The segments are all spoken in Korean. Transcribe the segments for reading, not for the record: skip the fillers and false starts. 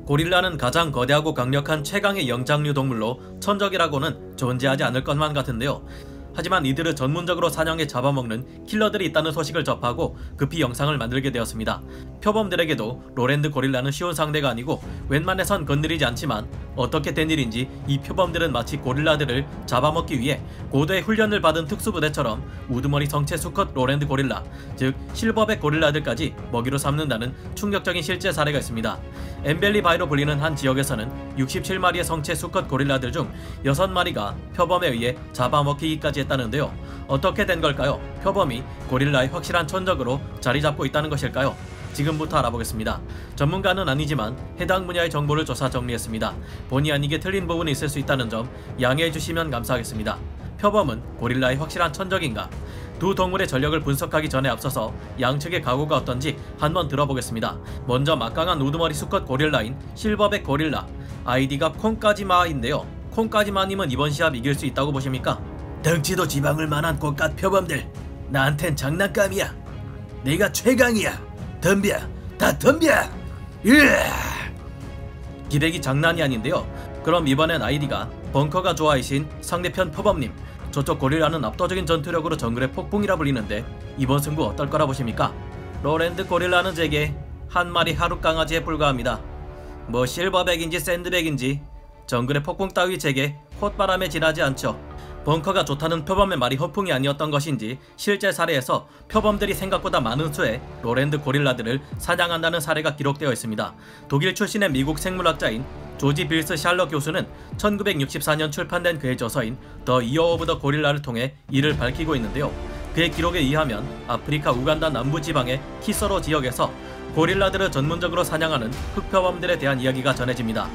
고릴라는 가장 거대하고 강력한 최강의 영장류 동물로 천적이라고는 존재하지 않을 것만 같은데요. 하지만 이들을 전문적으로 사냥해 잡아먹는 킬러들이 있다는 소식을 접하고 급히 영상을 만들게 되었습니다. 표범들에게도 로랜드 고릴라는 쉬운 상대가 아니고 웬만해선 건드리지 않지만 어떻게 된 일인지 이 표범들은 마치 고릴라들을 잡아먹기 위해 고도의 훈련을 받은 특수부대처럼 우두머리 성체 수컷 로랜드 고릴라, 즉 실버백 고릴라들까지 먹이로 삼는다는 충격적인 실제 사례가 있습니다. 엠벨리 바이로 불리는 한 지역에서는 67마리의 성체 수컷 고릴라들 중 6마리가 표범에 의해 잡아먹히기까지 했다는데요. 어떻게 된 걸까요? 표범이 고릴라의 확실한 천적으로 자리 잡고 있다는 것일까요? 지금부터 알아보겠습니다. 전문가는 아니지만 해당 분야의 정보를 조사 정리했습니다. 본의 아니게 틀린 부분이 있을 수 있다는 점 양해해 주시면 감사하겠습니다. 표범은 고릴라의 확실한 천적인가? 두 동물의 전력을 분석하기 전에 앞서서 양측의 각오가 어떤지 한번 들어보겠습니다. 먼저 막강한 우두머리 수컷 고릴라인 실버백 고릴라, 아이디가 콩까지마인데요. 콩까지마님은 이번 시합 이길 수 있다고 보십니까? 덩치도 지방을 만한 꽃갓 표범들, 나한텐 장난감이야. 내가 최강이야. 덤벼, 다 덤벼. 기대기 장난이 아닌데요. 그럼 이번엔 아이디가 벙커가 좋아이신 상대편 표범님, 저쪽 고릴라는 압도적인 전투력으로 정글의 폭풍이라 불리는데 이번 승부 어떨 거라 보십니까? 로랜드 고릴라는 제게 한 마리 하루 강아지에 불과합니다. 뭐 실버백인지 샌드백인지 정글의 폭풍 따위 제게 콧바람에 지나지 않죠. 벙커가 좋다는 표범의 말이 허풍이 아니었던 것인지 실제 사례에서 표범들이 생각보다 많은 수의 로랜드 고릴라들을 사냥한다는 사례가 기록되어 있습니다. 독일 출신의 미국 생물학자인 조지 빌스 샬러 교수는 1964년 출판된 그의 저서인 더 이어 오브 더 고릴라를 통해 이를 밝히고 있는데요. 그의 기록에 의하면 아프리카 우간다 남부지방의 키서로 지역에서 고릴라들을 전문적으로 사냥하는 흑표범들에 대한 이야기가 전해집니다.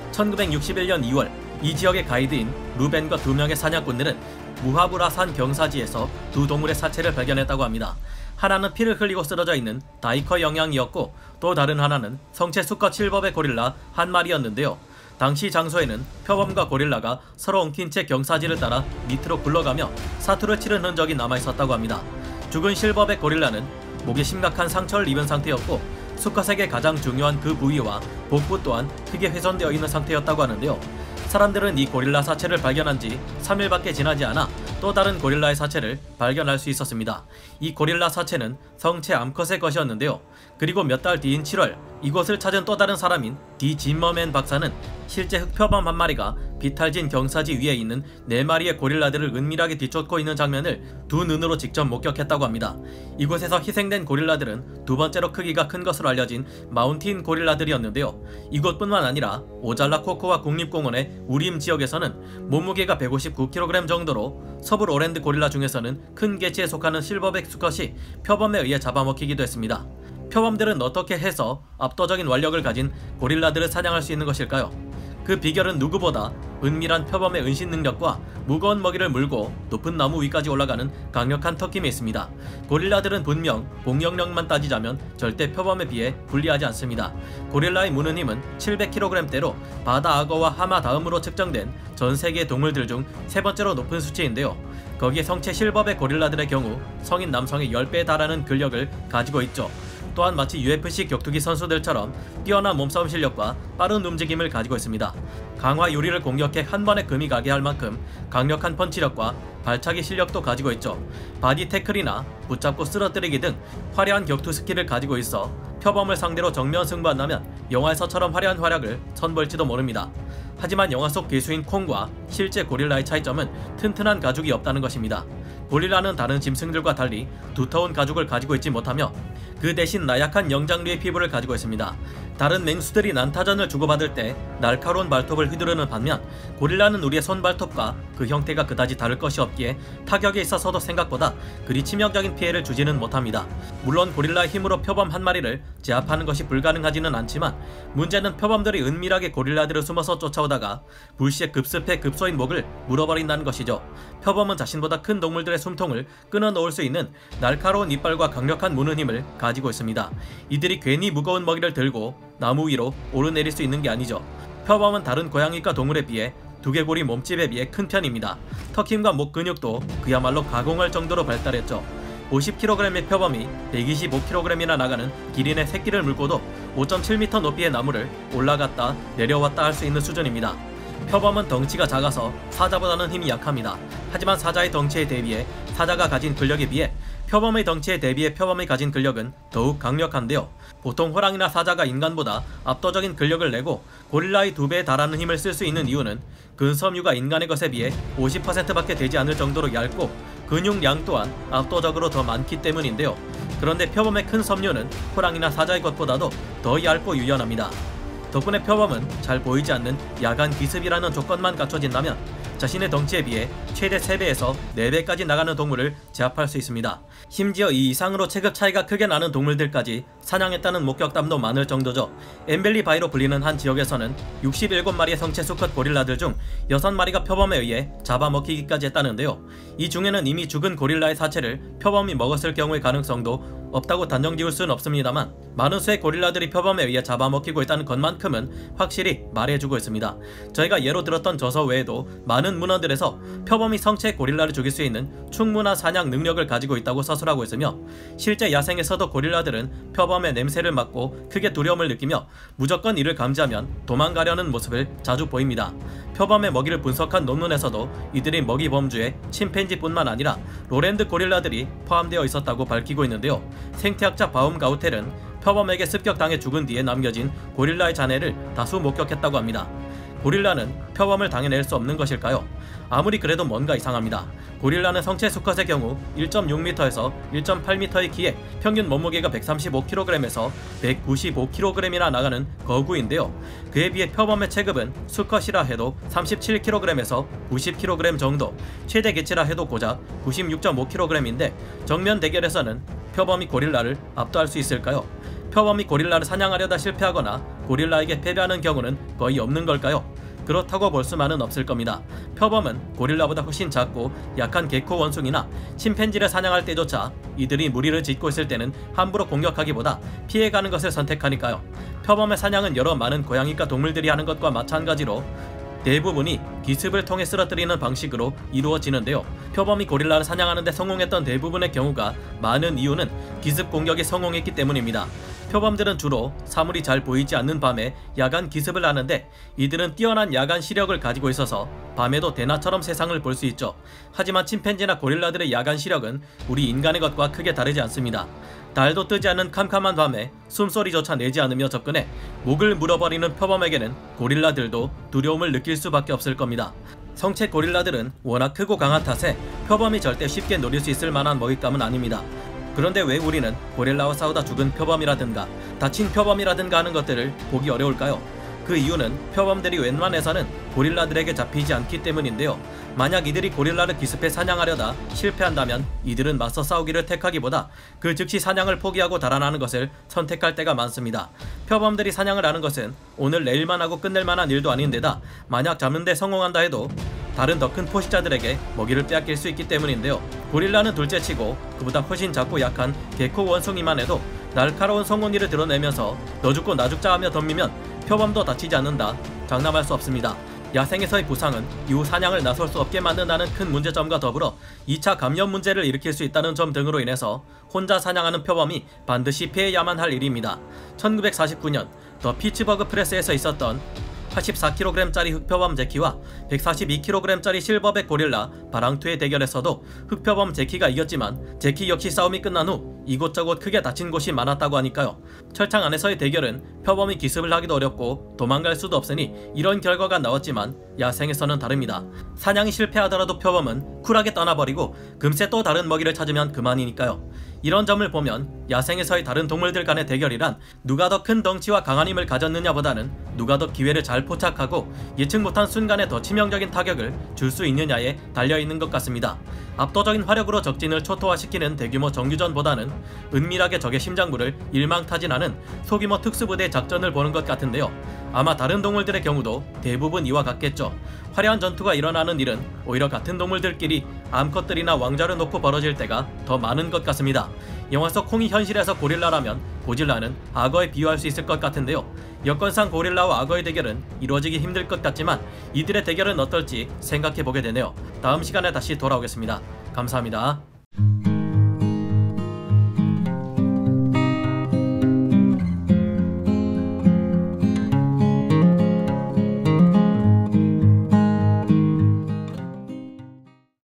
1961년 2월 이 지역의 가이드인 루벤과 2명의 사냥꾼들은 무하브라산 경사지에서 두 동물의 사체를 발견했다고 합니다. 하나는 피를 흘리고 쓰러져 있는 다이커 영양이었고 또 다른 하나는 성체 수컷 실버백 고릴라 한 마리였는데요. 당시 장소에는 표범과 고릴라가 서로 엉킨 채 경사지를 따라 밑으로 굴러가며 사투를 치른 흔적이 남아있었다고 합니다. 죽은 실버백 고릴라는 목에 심각한 상처를 입은 상태였고 수컷에게 가장 중요한 그 부위와 복부 또한 크게 훼손되어 있는 상태였다고 하는데요. 사람들은 이 고릴라 사체를 발견한 지 3일밖에 지나지 않아 또 다른 고릴라의 사체를 발견할 수 있었습니다. 이 고릴라 사체는 성체 암컷의 것이었는데요. 그리고 몇 달 뒤인 7월 이곳을 찾은 또 다른 사람인 디 짐머맨 박사는 실제 흑표범 한 마리가 비탈진 경사지 위에 있는 4마리의 고릴라들을 은밀하게 뒤쫓고 있는 장면을 두 눈으로 직접 목격했다고 합니다. 이곳에서 희생된 고릴라들은 두 번째로 크기가 큰 것으로 알려진 마운틴 고릴라들이었는데요. 이곳뿐만 아니라 오잘라 코코와 국립공원의 우림 지역에서는 몸무게가 159kg 정도로 서부 로랜드 고릴라 중에서는 큰 개체에 속하는 실버백 수컷이 표범에 의해 잡아먹히기도 했습니다. 표범들은 어떻게 해서 압도적인 완력을 가진 고릴라들을 사냥할 수 있는 것일까요? 그 비결은 누구보다 은밀한 표범의 은신 능력과 무거운 먹이를 물고 높은 나무 위까지 올라가는 강력한 턱힘에 있습니다. 고릴라들은 분명 공격력만 따지자면 절대 표범에 비해 불리하지 않습니다. 고릴라의 무는 힘은 700kg대로 바다 악어와 하마 다음으로 측정된 전 세계 동물들 중 세 번째로 높은 수치인데요. 거기에 성체 실버백 고릴라들의 경우 성인 남성의 10배에 달하는 근력을 가지고 있죠. 또한 마치 UFC 격투기 선수들처럼 뛰어난 몸싸움 실력과 빠른 움직임을 가지고 있습니다. 강화 유리를 공격해 한 번에 금이 가게 할 만큼 강력한 펀치력과 발차기 실력도 가지고 있죠. 바디 태클이나 붙잡고 쓰러뜨리기 등 화려한 격투 스킬을 가지고 있어 표범을 상대로 정면 승부한다면 영화에서처럼 화려한 활약을 선보일지도 모릅니다. 하지만 영화 속 괴수인 콩과 실제 고릴라의 차이점은 튼튼한 가죽이 없다는 것입니다. 고릴라는 다른 짐승들과 달리 두터운 가죽을 가지고 있지 못하며 그 대신 나약한 영장류의 피부를 가지고 있습니다. 다른 맹수들이 난타전을 주고받을 때 날카로운 발톱을 휘두르는 반면 고릴라는 우리의 손발톱과 그 형태가 그다지 다를 것이 없기에 타격에 있어서도 생각보다 그리 치명적인 피해를 주지는 못합니다. 물론 고릴라의 힘으로 표범 한 마리를 제압하는 것이 불가능하지는 않지만 문제는 표범들이 은밀하게 고릴라들을 숨어서 쫓아오다가 불시에 급습해 급소인 목을 물어버린다는 것이죠. 표범은 자신보다 큰 동물들의 숨통을 끊어놓을 수 있는 날카로운 이빨과 강력한 무는 힘을 가지고 있습니다. 이들이 괜히 무거운 먹이를 들고 나무 위로 오르내릴 수 있는 게 아니죠. 표범은 다른 고양이과 동물에 비해 두개골이 몸집에 비해 큰 편입니다. 턱힘과 목 근육도 그야말로 가공할 정도로 발달했죠. 50kg의 표범이 125kg이나 나가는 기린의 새끼를 물고도 5.7m 높이의 나무를 올라갔다 내려왔다 할 수 있는 수준입니다. 표범은 덩치가 작아서 사자보다는 힘이 약합니다. 하지만 사자의 덩치에 대비해 사자가 가진 근력에 비해 표범의 덩치에 대비해 표범이 가진 근력은 더욱 강력한데요. 보통 호랑이나 사자가 인간보다 압도적인 근력을 내고 고릴라의 2배에 달하는 힘을 쓸 수 있는 이유는 근섬유가 인간의 것에 비해 50%밖에 되지 않을 정도로 얇고 근육량 또한 압도적으로 더 많기 때문인데요. 그런데 표범의 큰 섬유는 호랑이나 사자의 것보다도 더 얇고 유연합니다. 덕분에 표범은 잘 보이지 않는 야간 기습이라는 조건만 갖춰진다면 자신의 덩치에 비해 최대 3배에서 4배까지 나가는 동물을 제압할 수 있습니다. 심지어 이 이상으로 체급 차이가 크게 나는 동물들까지 사냥했다는 목격담도 많을 정도죠. 엠벨리 바이로 불리는 한 지역에서는 67마리의 성체 수컷 고릴라들 중 6마리가 표범에 의해 잡아먹히기까지 했다는데요. 이 중에는 이미 죽은 고릴라의 사체를 표범이 먹었을 경우의 가능성도 없다고 단정 지을 수는 없습니다만 많은 수의 고릴라들이 표범에 의해 잡아먹히고 있다는 것만큼은 확실히 말해주고 있습니다. 저희가 예로 들었던 저서 외에도 많은 문헌들에서 표범이 성체 고릴라를 죽일 수 있는 충분한 사냥 능력을 가지고 있다고 서술하고 있으며 실제 야생에서도 고릴라들은 표범의 냄새를 맡고 크게 두려움을 느끼며 무조건 이를 감지하면 도망가려는 모습을 자주 보입니다. 표범의 먹이를 분석한 논문에서도 이들이 먹이 범주에 침팬지뿐만 아니라 로랜드 고릴라들이 포함되어 있었다고 밝히고 있는데요. 생태학자 바움가우텔은 표범에게 습격당해 죽은 뒤에 남겨진 고릴라의 잔해를 다수 목격했다고 합니다. 고릴라는 표범을 당해낼 수 없는 것일까요? 아무리 그래도 뭔가 이상합니다. 고릴라는 성체 수컷의 경우 1.6m에서 1.8m의 키에 평균 몸무게가 135kg에서 195kg이나 나가는 거구인데요. 그에 비해 표범의 체급은 수컷이라 해도 37kg에서 90kg 정도, 최대 개체라 해도 고작 96.5kg인데 정면 대결에서는 표범이 고릴라를 압도할 수 있을까요? 표범이 고릴라를 사냥하려다 실패하거나 고릴라에게 패배하는 경우는 거의 없는 걸까요? 그렇다고 볼 수만은 없을 겁니다. 표범은 고릴라보다 훨씬 작고 약한 개코 원숭이나 침팬지를 사냥할 때조차 이들이 무리를 짓고 있을 때는 함부로 공격하기보다 피해가는 것을 선택하니까요. 표범의 사냥은 여러 많은 고양이과 동물들이 하는 것과 마찬가지로 대부분이 기습을 통해 쓰러뜨리는 방식으로 이루어지는데요. 표범이 고릴라를 사냥하는 데 성공했던 대부분의 경우가 많은 이유는 기습 공격에 성공했기 때문입니다. 표범들은 주로 사물이 잘 보이지 않는 밤에 야간 기습을 하는데 이들은 뛰어난 야간 시력을 가지고 있어서 밤에도 대낮처럼 세상을 볼 수 있죠. 하지만 침팬지나 고릴라들의 야간 시력은 우리 인간의 것과 크게 다르지 않습니다. 달도 뜨지 않는 캄캄한 밤에 숨소리조차 내지 않으며 접근해 목을 물어버리는 표범에게는 고릴라들도 두려움을 느낄 수밖에 없을 겁니다. 성체 고릴라들은 워낙 크고 강한 탓에 표범이 절대 쉽게 노릴 수 있을 만한 먹잇감은 아닙니다. 그런데 왜 우리는 고릴라와 싸우다 죽은 표범이라든가 다친 표범이라든가 하는 것들을 보기 어려울까요? 그 이유는 표범들이 웬만해서는 고릴라들에게 잡히지 않기 때문인데요. 만약 이들이 고릴라를 기습해 사냥하려다 실패한다면 이들은 맞서 싸우기를 택하기보다 그 즉시 사냥을 포기하고 달아나는 것을 선택할 때가 많습니다. 표범들이 사냥을 하는 것은 오늘 내일만 하고 끝낼 만한 일도 아닌데다 만약 잡는 데 성공한다 해도 다른 더 큰 포식자들에게 먹이를 빼앗길 수 있기 때문인데요. 고릴라는 둘째치고 그보다 훨씬 작고 약한 개코 원숭이만 해도 날카로운 성운이를 드러내면서 너 죽고 나 죽자 하며 덤비면 표범도 다치지 않는다. 장담할 수 없습니다. 야생에서의 부상은 이후 사냥을 나설 수 없게 만든다는 큰 문제점과 더불어 2차 감염 문제를 일으킬 수 있다는 점 등으로 인해서 혼자 사냥하는 표범이 반드시 피해야만 할 일입니다. 1949년 더 피츠버그 프레스에서 있었던 84kg짜리 흑표범 제키와 142kg짜리 실버백 고릴라 바랑투의 대결에서도 흑표범 제키가 이겼지만 제키 역시 싸움이 끝난 후 이곳저곳 크게 다친 곳이 많았다고 하니까요. 철창 안에서의 대결은 표범이 기습을 하기도 어렵고 도망갈 수도 없으니 이런 결과가 나왔지만 야생에서는 다릅니다. 사냥이 실패하더라도 표범은 쿨하게 떠나버리고 금세 또 다른 먹이를 찾으면 그만이니까요. 이런 점을 보면 야생에서의 다른 동물들 간의 대결이란 누가 더 큰 덩치와 강한 힘을 가졌느냐보다는 누가 더 기회를 잘 포착하고 예측 못한 순간에 더 치명적인 타격을 줄 수 있느냐에 달려있는 것 같습니다. 압도적인 화력으로 적진을 초토화시키는 대규모 정규전보다는 은밀하게 적의 심장부를 일망타진하는 소규모 특수부대 작전을 보는 것 같은데요. 아마 다른 동물들의 경우도 대부분 이와 같겠죠. 화려한 전투가 일어나는 일은 오히려 같은 동물들끼리 암컷들이나 왕자를 놓고 벌어질 때가 더 많은 것 같습니다. 영화 속 콩이 현실에서 고릴라라면 고질라는 악어에 비유할 수 있을 것 같은데요. 여건상 고릴라와 악어의 대결은 이루어지기 힘들 것 같지만 이들의 대결은 어떨지 생각해보게 되네요. 다음 시간에 다시 돌아오겠습니다. 감사합니다.